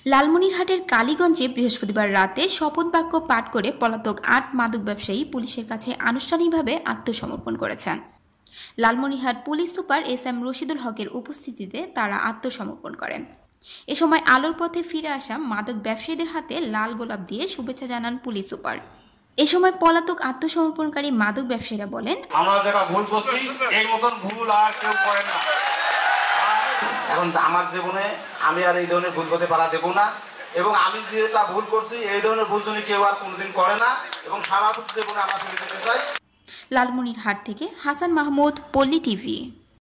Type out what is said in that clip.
লালমনিরহাটের কালীগঞ্জে বৃহস্পতিবার রাতে শপথ বাক্য পাঠ করে পলাতক ৮ মাদক ব্যবসায়ী পুলিশের কাছে আনুষ্ঠানিকভাবে আত্মসমর্পণ করেছেন। Lalmonirhat police super S M. Rashidul হকের উপস্থিতিতে তারা আত্মসমর্পণ করেন। এ সময় আলোর পথে ফিরে আসা মাদক ব্যবসায়ীদের হাতে লাল গোলাপ দিয়ে শুভেচ্ছা জানান পুলিশ সুপার। এ সময় পলাতক আত্মসমর্পণকারী মাদক ব্যবসায়ীরা বলেন, আমরা যারা ভুল করছি এই মতন ভুল আর কেউ করে না। এখন আমার জীবনে আমি আর এই ধরনের ভুল করতে পারা দেবো না, এবং আমি যেটা ভুল করছি এই ধরনের ভুল যদি কেউ আর কোনোদিন করে না, এবং সারা জীবনে আমার চলে যেতে চাই। লালমনিরহাট থেকে হাসান মাহমুদ, পল্লী টিভি।